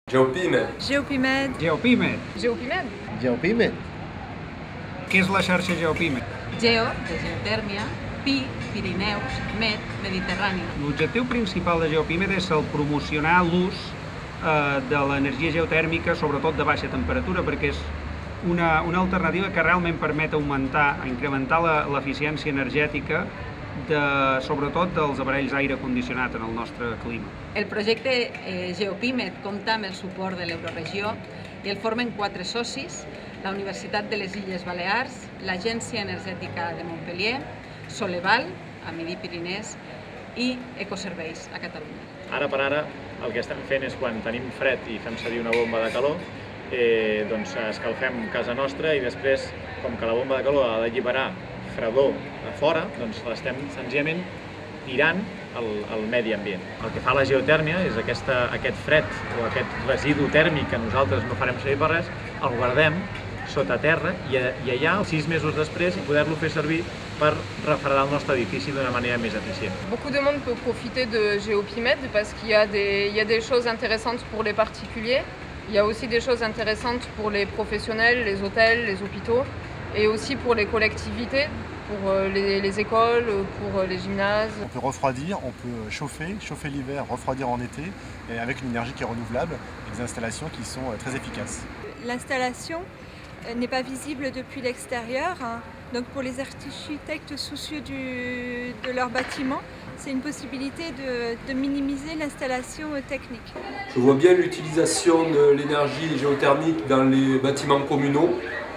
GeoPimed. GeoPimed. GeoPimed. GeoPimed. GeoPimed. Què és la xarxa GeoPimed? Geo, de geotèrmia, Pi, Pirineus, Med, Mediterrani. L'objectiu principal de GeoPimed és el promocionar l'ús de l'energia geotèrmica, sobretot de baixa temperatura, perquè és una alternativa que realment permet incrementar l'eficiència energètica sobretot dels aparells d'aire condicionat en el nostre clima. El projecte GeoPimed compta amb el suport de l'Euroregió i el formen 4 socis: la Universitat de les Illes Balears, l'Agència Energètica de Montpellier, Soleval, a Midi-Pyrénées, i Ecoserveis, a Catalunya. Ara per ara, el que estem fent és quan tenim fred i fem servir una bomba de calor, doncs escalfem casa nostra i després, com que la bomba de calor ha d'alliberar fredor a fora, doncs l'estem senzillament tirant al medi ambient. El que fa la geotèrmia és aquest fred o aquest residu tèrmic que nosaltres no farem servir per res, el guardem sota terra i allà, 6 mesos després, poder-lo fer servir per refredar el nostre edifici d'una manera més eficient. Beaucoup de monde peut profiter de GeoPimed parce qu'il y a des choses intéressantes pour les particuliers. Il y a aussi des choses intéressantes pour les professionnels, les hôtels, les hôpitaux et aussi pour les collectivités, pour les écoles, pour les gymnases. On peut refroidir, on peut chauffer l'hiver, refroidir en été, et avec une énergie qui est renouvelable et des installations qui sont très efficaces. L'installation n'est pas visible depuis l'extérieur, donc pour les architectes soucieux de leur bâtiment, c'est une possibilité de minimiser l'installation technique. Je vois bien l'utilisation de l'énergie géothermique dans les bâtiments communaux,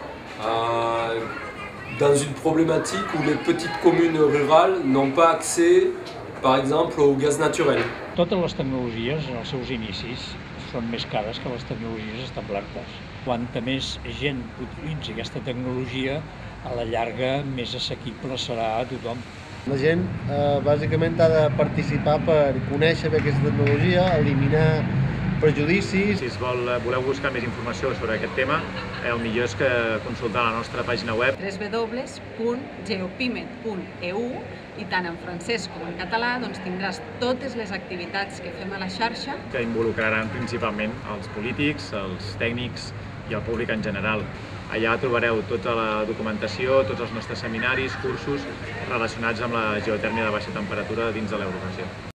dans une problématique où les petites communes rurales n'ont pas accès, par exemple, au gaz naturel. Totes les tecnologies, en els seus inicis, són més cares que les tecnologies establertes. Quanta més gent utilitzi aquesta tecnologia, a la llarga més assequible serà a tothom. La gent bàsicament ha de participar per conèixer bé aquesta tecnologia, eliminar prejudicis. Si voleu buscar més informació sobre aquest tema, el millor és que consultar la nostra pàgina web www.geopimed.eu, i tant en francès com en català tindràs totes les activitats que fem a la xarxa, que involucraran principalment els polítics, els tècnics i el públic en general. Allà trobareu tota la documentació, tots els nostres seminaris, cursos relacionats amb la geotèrmia de baixa temperatura dins de l'Euroregió.